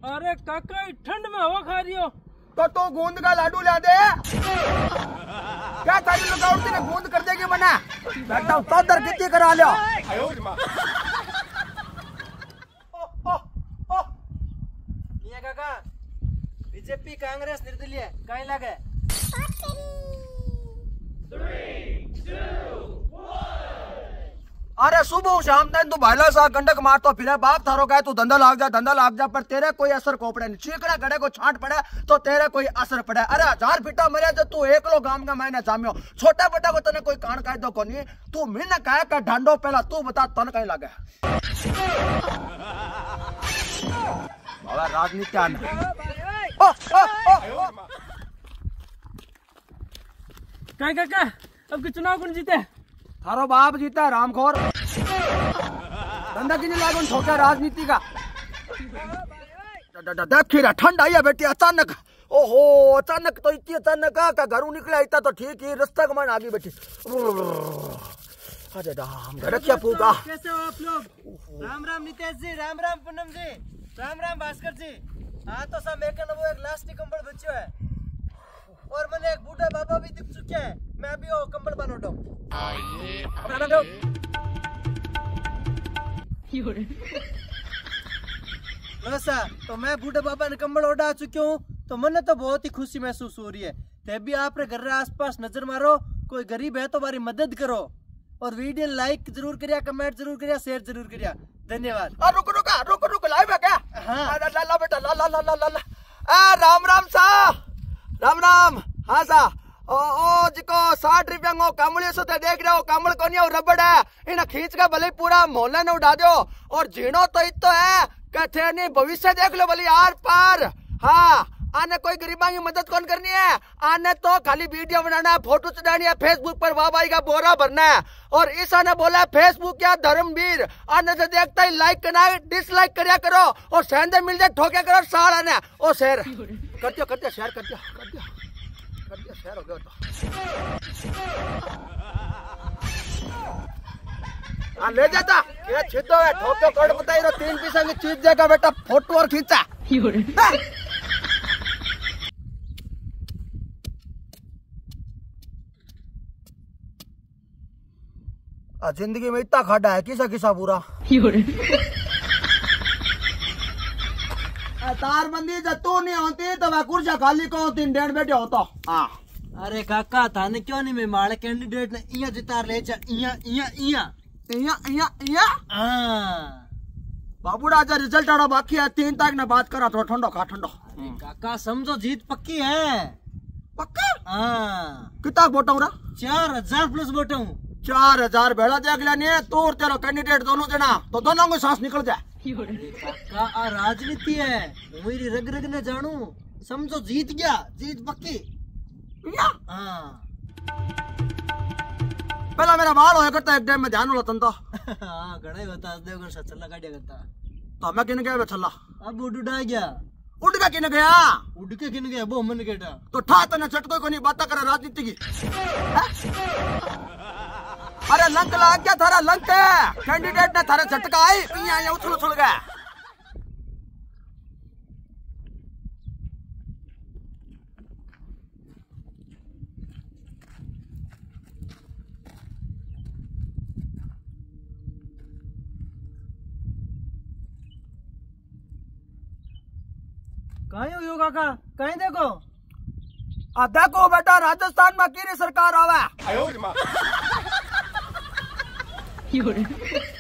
अरे काका ठंड में हवा खा रही हो तो गूंद का लाडू ला दे। क्या थारी लुगावटी ने गूंद कर देगी मना। बैठा तो दर कितनी करा लो। ये काका बीजेपी कांग्रेस निर्दलीय कहीं लगे। 3, 2, 1 अरे सुबह शाम तक तू भाईला सा गंडक मारतो फिरे बाप थारो कहे तू धंधा लाग जा पर तेरे कोई असर को पड़े नहीं। चीकड़ा गड़े को छांट पड़े तो तेरे कोई असर पड़े। अरे 1000 फीटा मरे तो तू एकलो गांव का मैंने जामियो छोटा बड़ा को तने कोई कान कायदो को नहीं। तू मीन कहे का ढांडो पहला तू बता तन कहीं लगे बाबा राजनीति आने। कहीं काका अब के चुनाव कौन जीते? थारो बाप जीता रामखोर धंधा की नहीं लागो ठोका राजनीति का। देखी रहा ठंड आई है बेटी अचानक। ओहो अचानक तो इतनी अचानक का घरों निकला इतना तो ठीक ही रास्ता कमान आ गई बेटी। अरे राम क्या पूगा। कैसे हो आप लोग? राम राम नितेश जी, राम राम पूनम जी, राम राम भास्कर जी। हाँ तो सब एक वो एक लास्टी कंबल बच्चो है और मैंने एक बूढ़ा बाबा भी दिख चुके हैं। मैं अभी वो कंबल बनोटो वैसा तो मैं बूढ़े बाबा ने कंबल ओढ़ा चुकी हूँ तो मैंने तो बहुत ही खुशी महसूस हो रही है। तभी आपने घर आसपास नजर मारो कोई गरीब है तो हमारी मदद करो और वीडियो लाइक जरूर करिया, कमेंट जरूर करिया, शेयर जरूर करिया। धन्यवाद। रुक लाइव है क्या? हाँ ला बेटा ला राम राम सा राम राम। हाँ सा ओ जिको 60 रुपया को कमल सो देख रहे हो कमल को नहीं रबड़ है इन्हें खींच के भले पूरा मोहल्ले ने उड़ा दो और झीणो तो इतो है कहते नहीं भविष्य देख लो भले आर पार। हाँ आने कोई गरीबा की मदद कौन करनी है? आने तो खाली वीडियो बनाना है, फोटो चढ़ानी है, फेसबुक पर वाहवाही का बोरा भरना है। और इस आने बोला है फेसबुक या धर्मवीर आने से देखता ही लाइक करना है, डिसलाइक करया करो और सेंधे मिल जाए ठोके करो साल आने ओ शेयर कर दियो शेयर कर दियो शेयर हो गया तो ले जाता ये छिदो है ठोके कड़ बताई रो 3 पैसा की चीज देगा बेटा फोटो और खींचा। जिंदगी में इतना खाड़ा है किसा पूरा तारबंदी जब तू नहीं होती तो वह कुर्सियां खाली को 3 डेढ़ बैठे होता। हाँ अरे काका थाने क्यों नहीं मैं माड़े कैंडिडेट ने इया जितार ले जा इया बाबूड़ा आज रिजल्ट आना बाकी है 3 तारीख ने बात करा थोड़ा ठंडो खा ठंडो। काका समझो जीत पक्की है। पक्का? हाँ कितना वोट हो रहा? 4000 प्लस वोट हूँ। 4000 भेड़ा देख लेनी तू और तेरा कैंडिडेट दोनों जना तो दोनों को सांस निकल जाए। काका राजनीति है मेरी रग रग ने जानू समझो जीत गया जीत पक्की। हाँ पहला मेरा बाल होया करता एक टाइम में ध्यान होता तो हाँ घड़ा ही होता देवगढ़ से चला काटिया करता तो मैं किन गया छल्ला अब उड़ा गया उड़ का किन गया उड़ के किन गया वो मन केटा तो ठा तने चटको को नहीं बात करे राजनीति की। अरे लंक लाग गया थारा लंक कैंडिडेट ने थारे झटका आई पिया उछल गया। कहीं हुई हो काका कहीं देखो देखो बेटा राजस्थान में की सरकार आवा।